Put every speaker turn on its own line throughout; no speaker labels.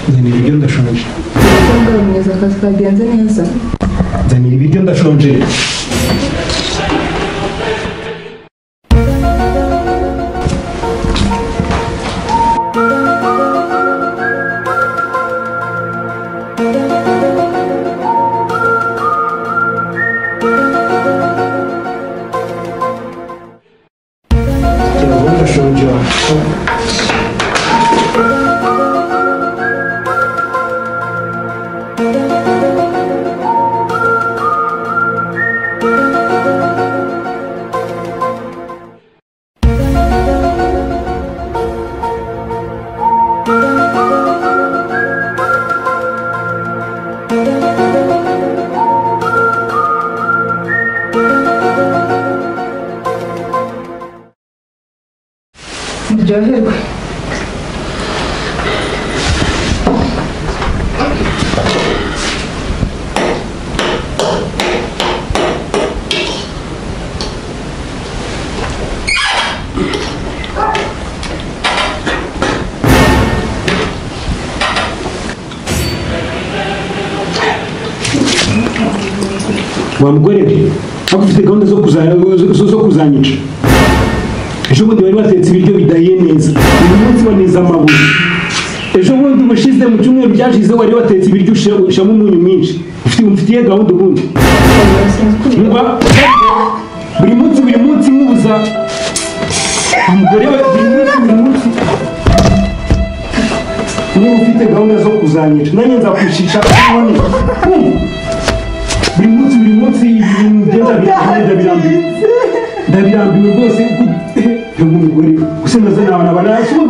Zanira ibiryo ndashonje.
Cyangwa mwiza akazi kagenze neza.
Zanira ibiryo ndashonje.
Muryoherwe.
Wa mugore we, afite gahunda zo kuzanyica. Ejo bundi bari batetse ibiryo bidahiye neza. Uyu munsi baneza amabuye. Ejo bundi ubushize mu cyumweru byashize wari watetse ibiryo ushamo umunyu mwinshi. Ufitiye gahunda ubundi. Niba buri munsi mubuza umugore we buri munsi. Niba ufite gahunda zo kuzanyica, nanjye nzakwishisha kubone. Buri munsi ndabirambiwe rwose umugore gusa nazo nabana banasumba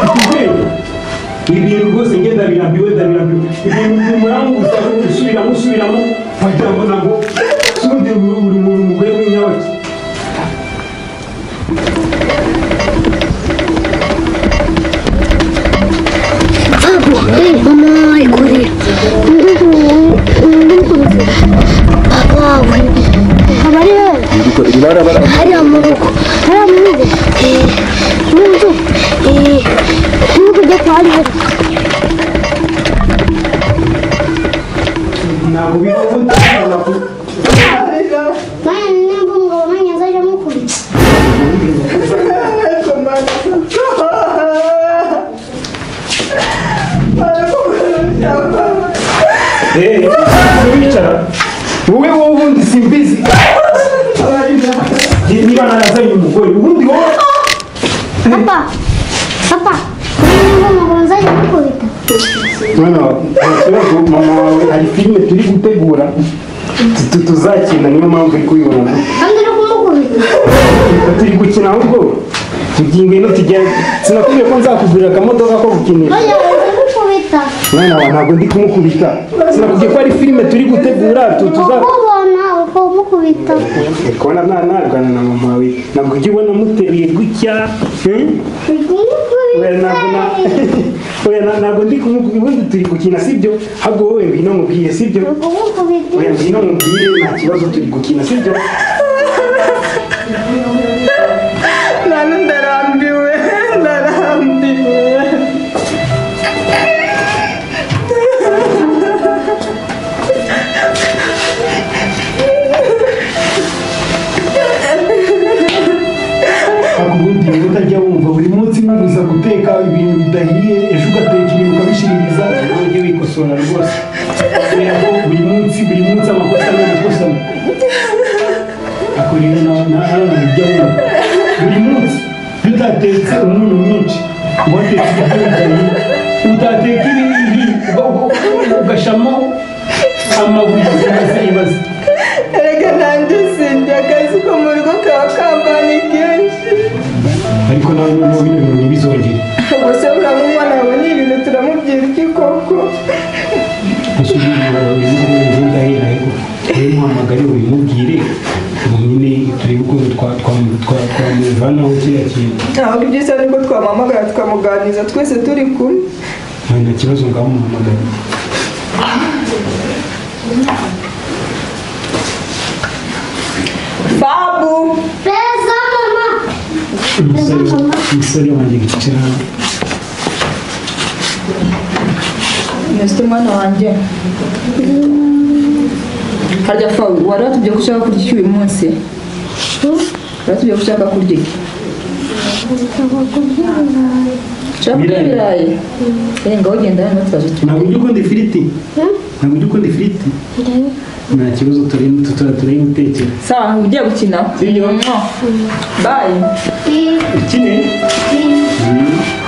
ibintu rwose nge ndabirambiwe ibintu murangu usubiramo wagira ngo ntabwo sundi uri umugore w'inyabaki.
Mama ikore wawe hari amurugo n'ubu ujya kwa rero
ntabwo bikunda
nimba umugabo nanjye azajya amukubita
wicara wowe ubundi simbizi niba narazanye umugore ubundi wowe
papa nimba umugabo azajya amukubita
ntakibazo mama wawe hari filime turi gutegura tuzakina niyo mpamvu uri kubibona
kandi uri kumukubita
turi gukina ahubwo tugiye no tujya sinakubwiye ko nzakugurira akamodoka ko gukinira mwana wa ntabwo ndi kumukubita sinakubwiye ko ari filime turi gutegura
tuzakubona uko umukubita
kubona narwana na mama wawe ntabwo ujya ubona muteruye gutya ntabwo ndi kumukubita ubundi turi gukina sibyo ahubwo wowe ngwino mubwiye sibyo ngwino mubwiye nta kibazo turi gukina sibyo
ndarambiwe
ubundi rero utajya wumva buri munsi mubuza guteka ibintu bidahiye ejo ugateka ibintu ukabishiririza nawe ujye wikosora rwose kubera ko buri munsi amakosa n'amakosa akorera n'abana bijya wumva buri munsi iyo utatetse umunyu mwinshi watetse ibiryo bidahiye utateka ibi ugashamo amabuye ibaze
erega nanjye sindya akazi ko mu rugo kaba kambanye kenshi
ariko nawe n'ubu bino bintu ntibizongere
gusa buriya umwana wawe ni ibintu turamubwira iki koko
gusa uyu nguyu ndahera ariko rero muhamagare ubimubwire nyine turebe ukuntu twamuvanaho kiriya kintu
ntabwo ibyiza nibwo twamuhamagara tukamuganiriza twese turi kumwe
nta kibazo ngaho muhamagare
Babu!
Pesa mama!
umusore wanjye wicara
Ese mwana wanjye harya fa wari watubye ko ushaka kurya iki uyu munsi? Watubye ko ushaka kurya iki? Ushaka kurya ibirayi? Ngaho genda hano turaje tu.
Ntabwo ujya ukunda ifiriti? Ntabwo ujya ukunda ifiriti? Nta kibazo turi gutekera.
Sawa ugiye gukina?
Sibyo?
Bye.
Iyi.
Ukine?